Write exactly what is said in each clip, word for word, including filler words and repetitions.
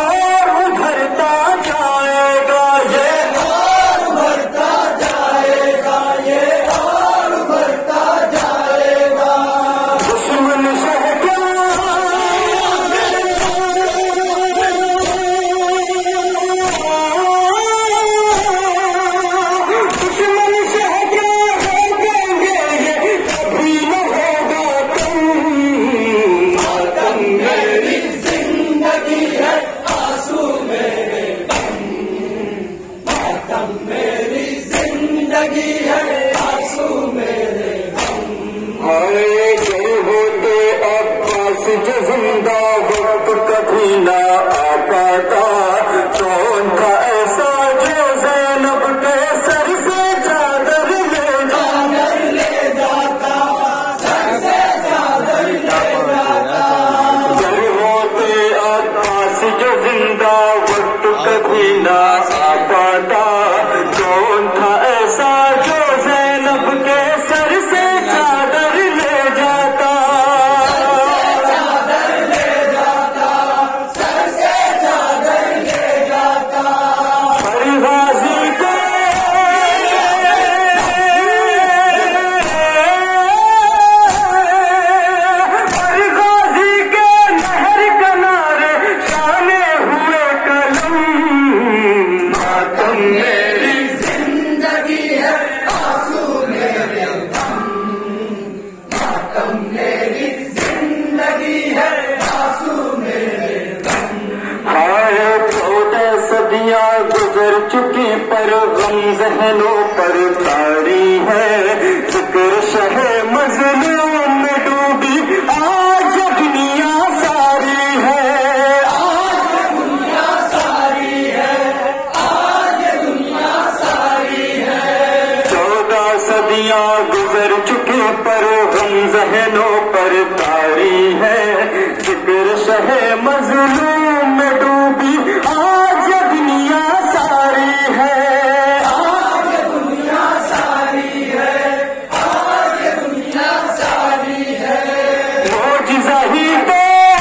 और उभरता जाएगा, ये और उभरता जाएगा, ये और उभरता जाएगा। दुश्मन शह क्या दुश्मन शह क्या रोकेंगे, ये कभी न होगा कम। मातम मेरी जिंदगी है, आंसू मेरे गम। मातम मेरी जिंदगी है, आंसू मेरे गम। हाय गए होते अब्बास जो जिंदा, वक्त कभी ना आ पाता। कौन था ऐसा जो ज़ैनब के सर से चादर ले चादर ले जाता, सर से चादर ले जाता। गए होते अब्बास जो जिंदा, वक्त कभी ना आ पाता। कौन था ऐसा जो ज़ैनब के सर से चादर ले जाता, चादर ले जाता, सर से चादर ले जाता। हर गाजी के हर गाजी के नहर किनारे शाने हुए कलम। मातम मेरी जिंदगी है, आंसू मेरे गम। मातम मेरी जिंदगी है, आंसू मेरे गम। हाय चौदह सदियां गुजर चुकी पर गम ज़हनों पर तारी है। जिक्र शहे मज़लूम में डूबी आज दुनिया सारी है, आज दुनिया सारी है, आज दुनिया सारी है। चौदह सदियां गुजर चुकी पर गम ज़हनों पर तारी है। जिक्र शहे मज़लूम में डूबी आज दुनिया सारी है, आज दुनिया सारी है, आज दुनिया सारी है। मौजिज़ा ही तो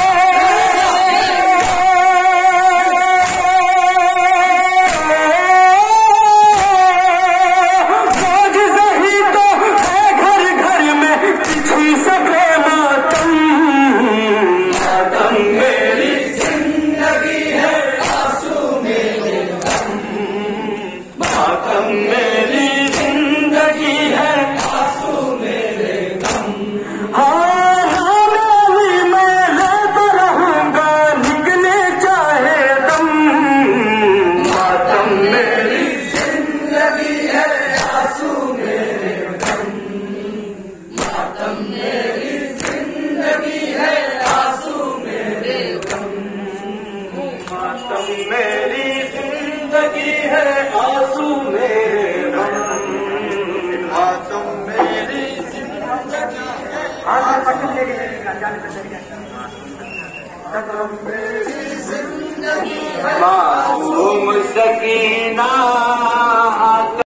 मौजिज़ा ही तो है घर घर में पिछी सबे मातम। मातम मेरी जिंदगी है, आंसू मेरे गम। मातम मेरी जिंदगी है, आंसू मेरे गम। हाँ नामी मैं लेता रहूंगा, निकले चाहे दम। मातम मेरी जिंदगी है, आंसू मेरे गम। मातम मेरी जिंदगी है, आंसू मेरे गम। मातम मेरी जिंदगी है, आंसू मेरे गम। मातम मेरी जिंदगी है, मातम मेरी जिंदगी है। मासूम सकीना